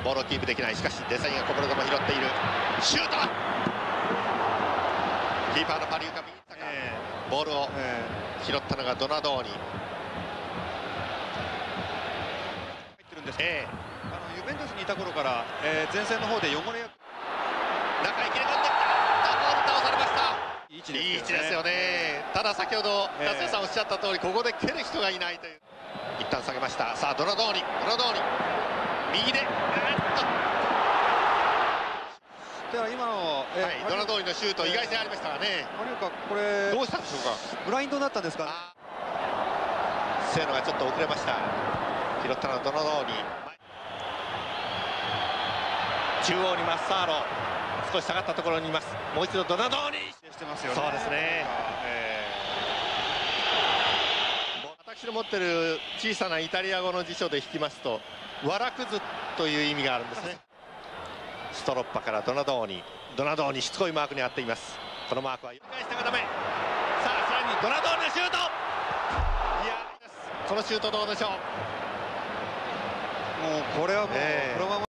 ボールをキープできない。しかしデサインがこぼれ球を拾っている。シュートだ。キーパーのパリウカ右下がボールを拾ったのがドナドーニ。 入ってるんですけど、ユベントスにいた頃から、前線の方で汚れ役中に切れ込んできた。ボール倒されました。 いい位置いい位置ですよね。ただ先ほど達也さんおっしゃった通り、ここで蹴る人がいないという。一旦下げました。さあドナドーニ右でだから今の、 ドナドーニのシュート意外性ありましたがね。 マリオカこれどうしたんでしょうか。 ブラインドになったんですかね。 清野がちょっと遅れました。拾ったのはドナドーニ。中央にマッサーロ、少し下がったところにいます。もう一度ドナドーニしてますよね。 そうですね。私の持ってる小さなイタリア語の辞書で引きますと、わらくずという意味があるんですね。ストロッパからドナドーニしつこいマークに合っています。このマークは返したがダメ。さあさらにドナドーニのシュート。いやこのシュートどうでしょう。 もうこれはもうこのまま